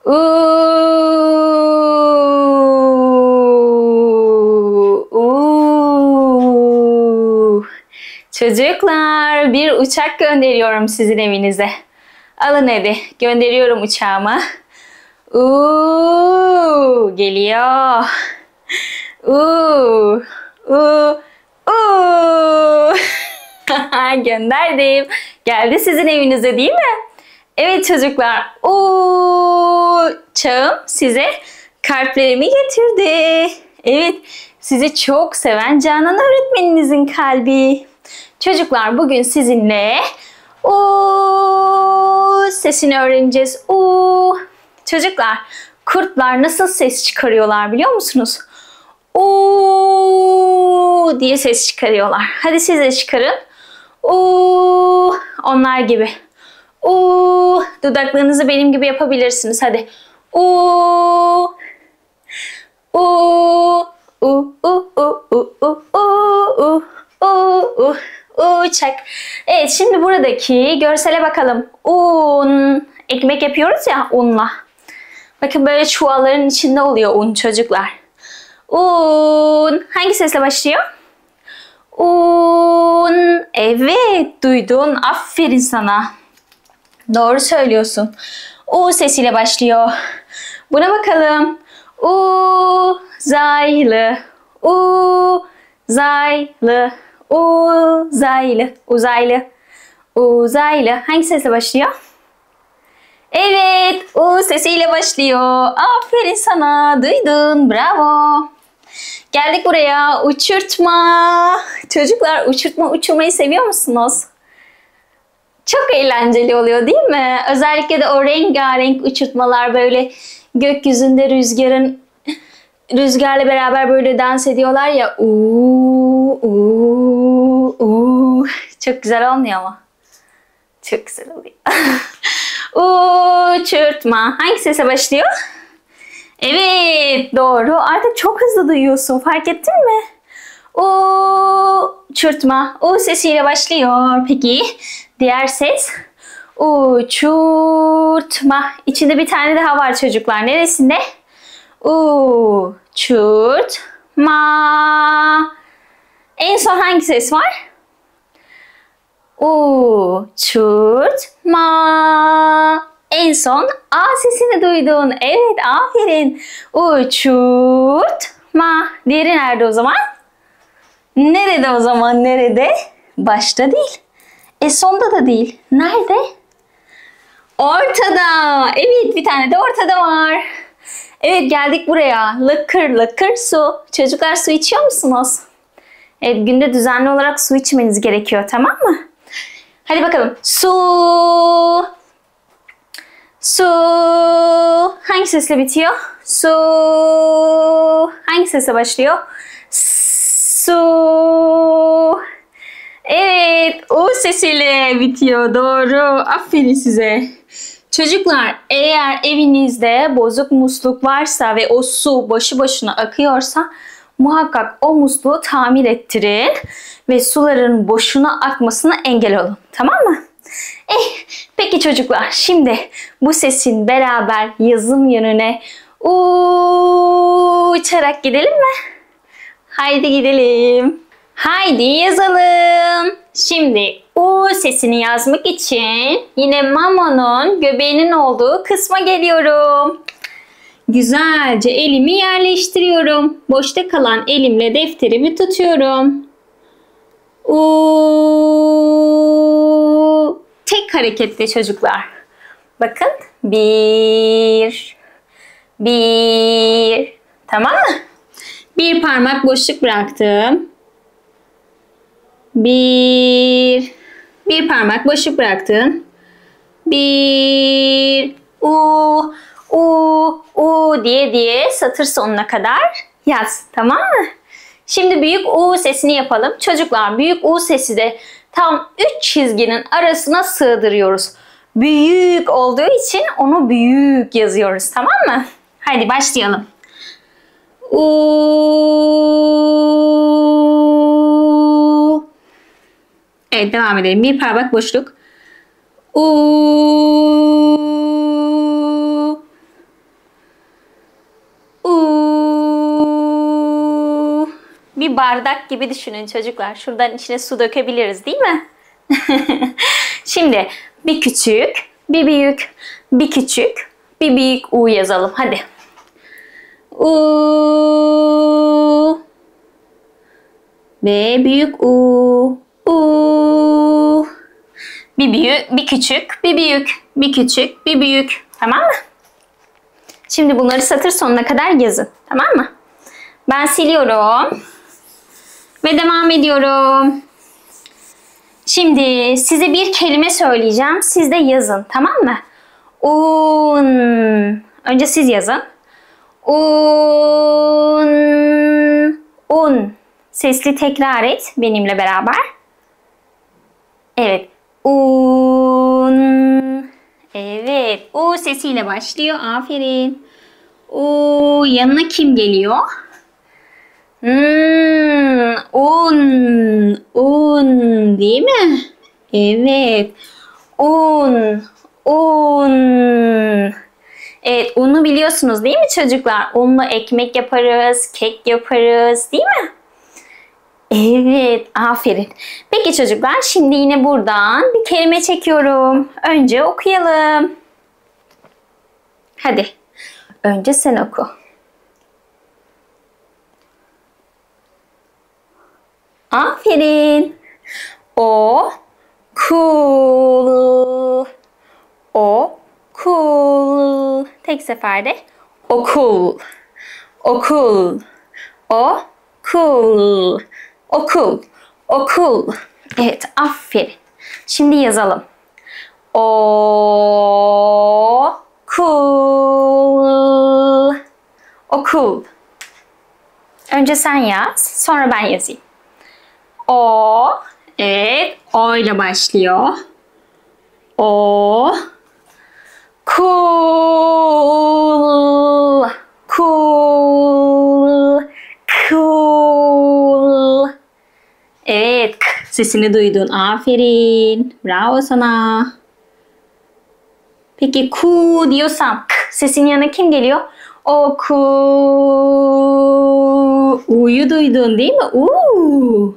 Çocuklar, bir uçak gönderiyorum sizin evinize. Alın hadi, gönderiyorum uçağımı. Geliyor. Gönderdim. Geldi sizin evinize değil mi? Evet çocuklar. Uçağım size kalplerimi getirdi. Evet, sizi çok seven Canan öğretmeninizin kalbi. Çocuklar, bugün sizinle sesini öğreneceğiz. Çocuklar, kurtlar nasıl ses çıkarıyorlar biliyor musunuz? Diye ses çıkarıyorlar. Hadi siz de çıkarın. Onlar gibi. Dudaklarınızı benim gibi yapabilirsiniz. Hadi. Uçak. Evet, şimdi buradaki görsele bakalım. Ekmek yapıyoruz ya unla. Bakın böyle çuvalların içinde oluyor un çocuklar. Hangi sesle başlıyor? Evet, duydun. Aferin sana. Doğru söylüyorsun. Sesiyle başlıyor. Buna bakalım. Uzaylı. Uzaylı. Uzaylı. Uzaylı. Uzaylı. Hangi sesle başlıyor? Evet, sesiyle başlıyor. Aferin sana. Duydun. Bravo. Geldik buraya. Uçurtma. Çocuklar, uçurmayı seviyor musunuz? Çok eğlenceli oluyor değil mi? Özellikle de o rengarenk uçurtmalar böyle gökyüzünde rüzgarla beraber böyle dans ediyorlar ya. Çok güzel olmuyor mu? Çok güzel oluyor. Uçurtma. Hangi sese başlıyor? Evet, doğru. Artık çok hızlı duyuyorsun. Fark ettin mi? Uçurtma. Sesiyle başlıyor. Peki diğer ses? Uçurtma. İçinde bir tane daha var çocuklar. Neresinde? Uçurtma. En son hangi ses var? Uçurtma. En son A sesini duydun. Evet, aferin. Uçurtma. Diğeri nerede o zaman? Nerede o zaman? Nerede? Başta değil. Sonda da değil. Nerede? Ortada. Evet, bir tane de ortada var. Evet, geldik buraya. Lıkır lıkır su. Çocuklar, su içiyor musunuz? Evet, günde düzenli olarak su içmeniz gerekiyor, tamam mı? Hadi bakalım. Su. Su. Hangi sesle bitiyor? Su. Hangi sesle başlıyor? Su. Evet, U sesiyle bitiyor. Doğru. Aferin size. Çocuklar, eğer evinizde bozuk musluk varsa ve o su boşu boşuna akıyorsa muhakkak o musluğu tamir ettirin ve suların boşuna akmasına engel olun. Tamam mı? Peki çocuklar, şimdi bu sesin beraber yazım yönüne uçarak gidelim mi? Haydi gidelim. Haydi yazalım. Şimdi U sesini yazmak için yine Mamo'nun göbeğinin olduğu kısma geliyorum. Güzelce elimi yerleştiriyorum. Boşta kalan elimle defterimi tutuyorum. Tek hareketle çocuklar. Bakın. Bir. Tamam mı? Bir parmak boşluk bıraktım. Bir parmak boşluk bıraktım. U diye satır sonuna kadar yaz. Tamam mı? Şimdi büyük U sesini yapalım. Çocuklar, büyük U sesi de tam 3 çizginin arasına sığdırıyoruz. Büyük olduğu için onu büyük yazıyoruz. Tamam mı? Hadi başlayalım. Evet, devam edelim. Bir parmak boşluk. Bir bardak gibi düşünün çocuklar. Şuradan içine su dökebiliriz değil mi? Şimdi bir küçük, bir büyük, bir küçük, bir büyük U yazalım. Hadi. U ve büyük U. U. Bir büyük, bir küçük, bir büyük, bir küçük, bir büyük. Tamam mı? Şimdi bunları satır sonuna kadar yazın. Tamam mı? Ben siliyorum. Ve devam ediyorum. Şimdi size bir kelime söyleyeceğim. Siz de yazın. Tamam mı? Un. Önce siz yazın. Un. Un. Sesli tekrar et benimle beraber. Evet. Un. Evet. U sesiyle başlıyor. Aferin. U yanına kim geliyor? Un. Un değil mi? Evet. Un. Un. Evet, unu biliyorsunuz değil mi çocuklar? Unla ekmek yaparız, kek yaparız değil mi? Evet, aferin. Peki çocuklar, şimdi yine buradan bir kelime çekiyorum. Önce okuyalım. Hadi. Önce sen oku. Aferin. O cool. O cool. Tek seferde. Okul. Okul. O cool. Okul. Okul. Evet, aferin. Şimdi yazalım. O cool. Okul. Önce sen yaz, sonra ben yazayım. O, evet, O ile başlıyor. O, cool, cool, cool. Evet, k sesini duydun. Aferin. Bravo sana. Peki ku diyorsam k sesin yanına kim geliyor? O ku. U'yu duydun değil mi? U.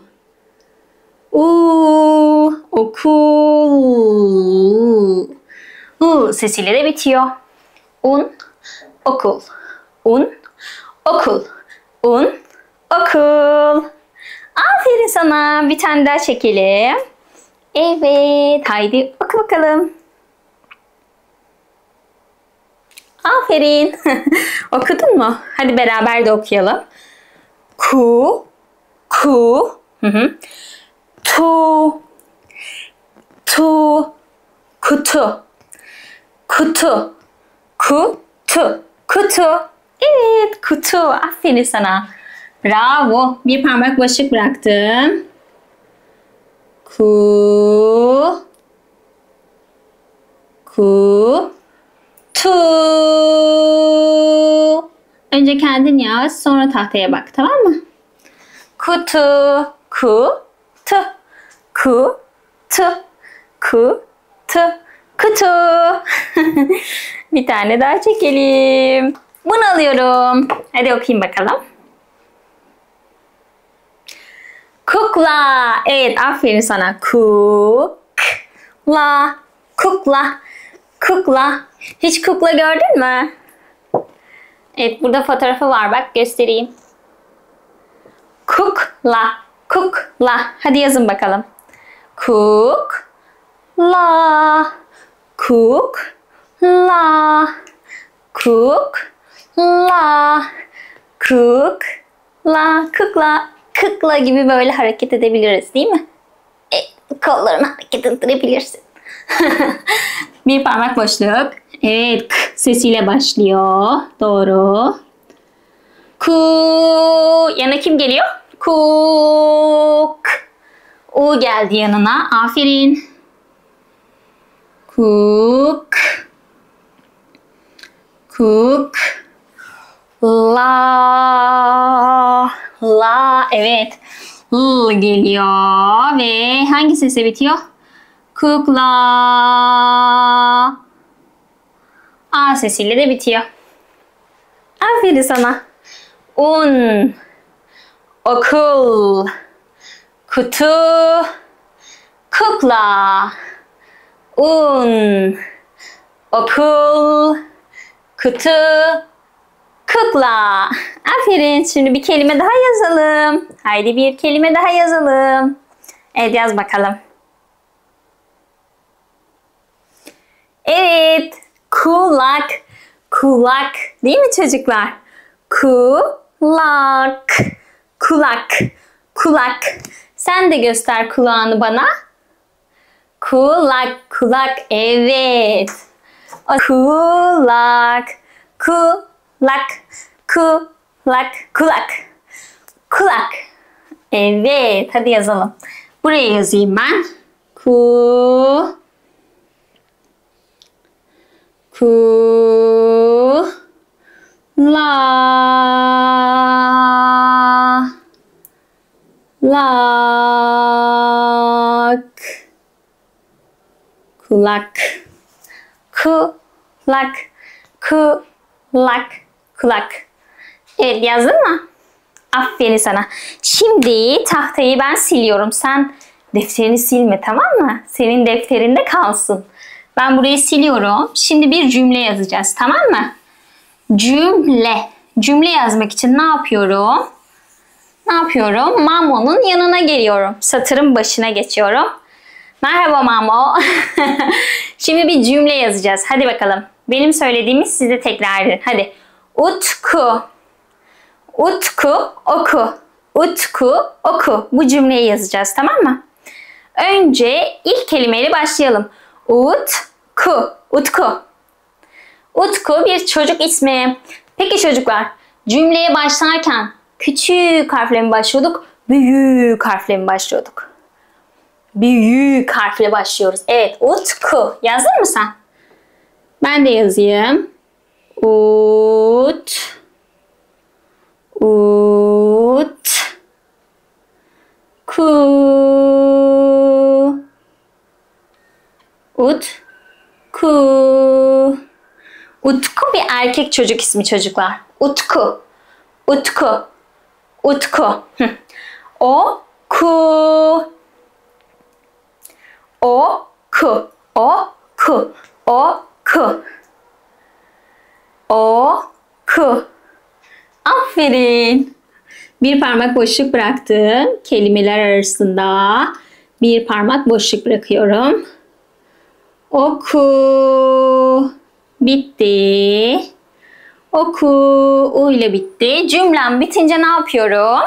Okul. Sesiyle de bitiyor. Un, okul. Un, okul. Un, okul. Aferin sana. Bir tane daha çekelim. Evet. Haydi oku bakalım. Aferin. Okudun mu? Hadi beraber de okuyalım. Ku, ku. Tu, tu, kutu, kutu, kutu, kutu. Evet, kutu. Aferin sana. Bravo. Bir parmak boşluk bıraktım. Ku, ku, tu. Önce kendin yaz, sonra tahtaya bak, tamam mı? Kutu, ku, tu, ku, tu, ku, tu, kutu. Bir tane daha çekelim. Bunu alıyorum. Hadi okuyayım bakalım. Kukla. Evet, aferin sana. Kukla. Kukla. Kukla. Hiç kukla gördün mü? Evet, burada fotoğrafı var. Bak göstereyim. Kukla. Kukla. Hadi yazın bakalım. Kukla. Kukla. Kukla. Kukla. Kukla. Kukla gibi böyle hareket edebiliriz değil mi? Kollarını hareket ettirebilirsin. Bir parmak boşluk. Evet, k sesiyle başlıyor. Doğru. Ku. Yanına kim geliyor? Kuk. U geldi yanına. Aferin. Kuk. Kuk. La. La. Evet. L geliyor ve hangi sesle bitiyor? Kukla. A sesiyle de bitiyor. Aferin sana. Un. okul, kutu, kukla, un, okul, kutu, kukla. Aferin. Şimdi bir kelime daha yazalım. Haydi bir kelime daha yazalım. Evet, yaz bakalım. Evet. Kulak. Kulak. Değil mi çocuklar? Kulak. Kulak. Kulak. Sen de göster kulağını bana. Kulak. Kulak. Evet. Kulak. Kulak. Kulak. Kulak. Kulak. Evet. Hadi yazalım. Buraya yazayım ben. Kulak. Kulak. Kulak. Kulak. Evet, yazdın mı? Aferin sana. Şimdi tahtayı ben siliyorum. Sen defterini silme, tamam mı? Senin defterinde kalsın. Ben burayı siliyorum. Şimdi bir cümle yazacağız, tamam mı? Cümle. Cümle yazmak için ne yapıyorum? Ne yapıyorum? Mamo'nun yanına geliyorum. Satırın başına geçiyorum. Merhaba Mamo. Şimdi bir cümle yazacağız. Hadi bakalım. Benim söylediğimi siz de tekrar edin. Hadi. Utku. Utku oku. Utku oku. Bu cümleyi yazacağız, tamam mı? Önce ilk kelimeyle başlayalım. Utku. Utku. Utku bir çocuk ismi. Peki çocuklar, cümleye başlarken küçük harfle mi başlıyorduk? Büyük harfle mi başlıyorduk? Büyük harfle başlıyoruz. Evet, Utku. Yazdın mı sen? Ben de yazayım. Utku. Utku bir erkek çocuk ismi çocuklar. Utku. Utku. Utku. Oku. Oku. Oku. Oku. Oku. Aferin. Bir parmak boşluk bıraktım. Kelimeler arasında bir parmak boşluk bırakıyorum. Oku. Bitti. Oku. U ile bitti. Cümlem bitince ne yapıyorum?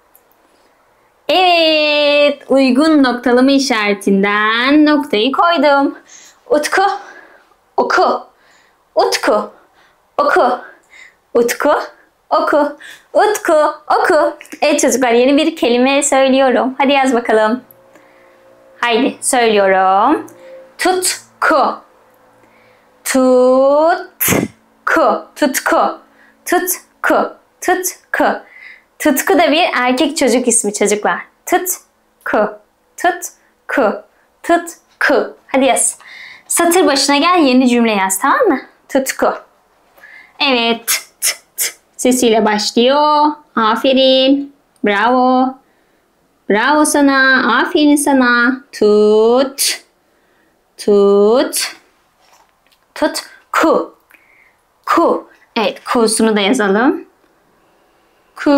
Evet. Uygun noktalama işaretinden noktayı koydum. Utku. Oku. Utku. Oku. Utku. Oku. Utku. Oku. Evet çocuklar, yeni bir kelime söylüyorum. Hadi yaz bakalım. Haydi söylüyorum. Tutku. Tutku. Tutku. Tutku. Tutku. Tutku da bir erkek çocuk ismi çocuklar. Tutku. Tutku. Tutku. Hadi yaz. Satır başına gel, yeni cümle yaz, tamam mı? Tutku. Evet. Sesiyle başlıyor. Aferin. Bravo. Bravo sana. Aferin sana. Tut. Tut. Tutku. Ku. Evet, ku'sunu da yazalım. Ku.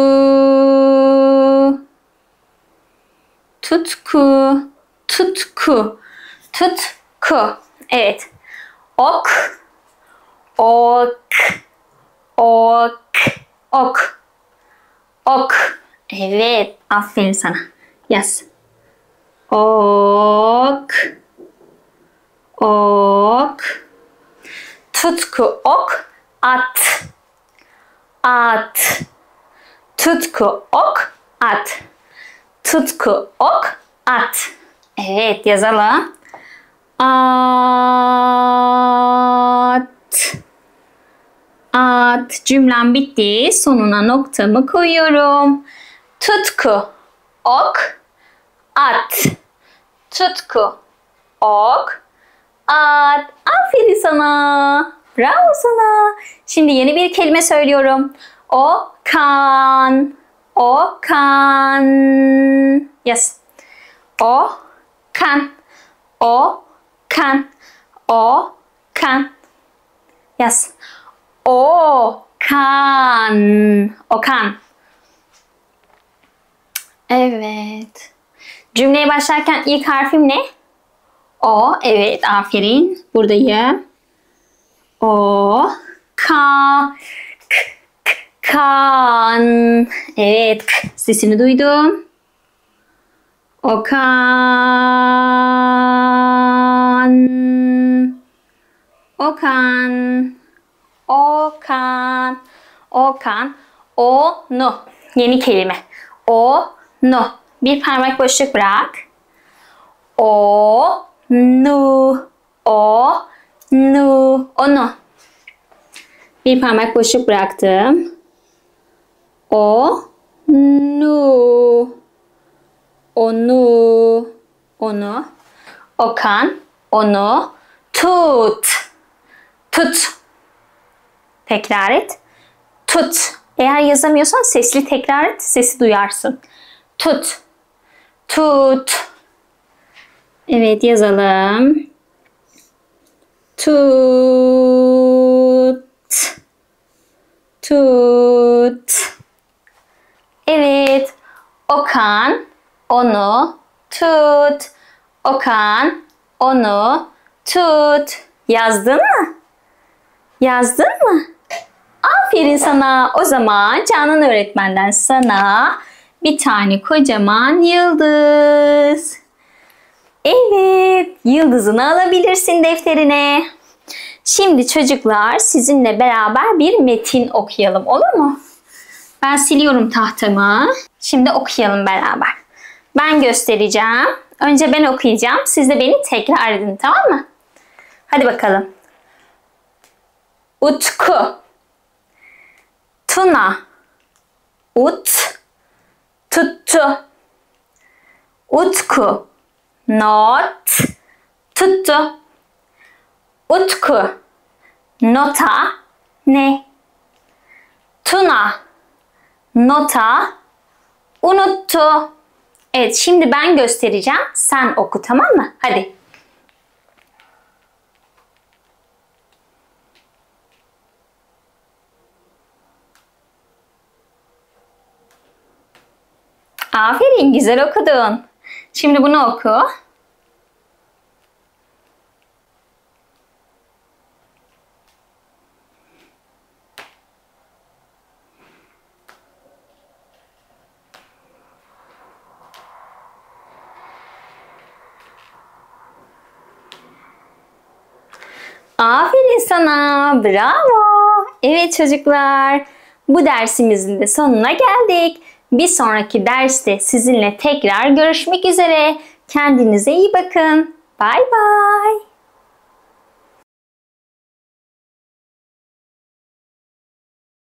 Tutku. Tutku. Tutku. Evet. Ok. Ok. Ok. Ok. Ok. Evet. Aferin sana. Yaz. Ok. Ok. Tutku. Ok. At. At. Tutku. Ok. At. Tutku. Ok. At. Evet, yazalım. At. At. Cümlem bitti. Sonuna noktamı koyuyorum. Tutku. Ok. At. Tutku. Ok. At. Aferin sana. Bravo sana. Şimdi yeni bir kelime söylüyorum. Okan. Okan. Yes. Okan. Okan. Okan. Yes. Okan. Okan. Evet. Cümleye başlarken ilk harfim ne? O. Evet, aferin. Buradayım. O. Kan. Kan. Evet. Sesini duydum. Okan. Okan. Okan. Okan. Onu. Yeni kelime. Onu. Bir parmak boşluk bırak. Onu. Onu. Onu. Bir parmak boşluk bıraktım. Onu. Onu. Onu. Okan. Onu. Tut. Tut. Tekrar et. Tut. Eğer yazamıyorsan sesli tekrar et. Sesi duyarsın. Tut. Tut. Evet, yazalım. Tut. Tut. Evet. Okan onu tut. Okan onu tut. Yazdın mı? Yazdın mı? Aferin sana. O zaman Canan öğretmenden sana bir tane kocaman yıldız. Evet, yıldızını alabilirsin defterine. Şimdi çocuklar sizinle beraber bir metin okuyalım, olur mu? Ben siliyorum tahtamı. Şimdi okuyalım beraber. Ben göstereceğim. Önce ben okuyacağım. Siz de beni tekrar edin, tamam mı? Hadi bakalım. Utku. Tuna. Tuttu. Utku. Not. Tuttu. Utku. Nota. Ne? Tuna. Nota. Unuttu. Evet, şimdi ben göstereceğim. Sen oku, tamam mı? Hadi. Aferin, güzel okudun. Şimdi bunu oku. Aferin sana, bravo. Evet çocuklar, bu dersimizin de sonuna geldik. Bir sonraki derste sizinle tekrar görüşmek üzere. Kendinize iyi bakın. Bay bay.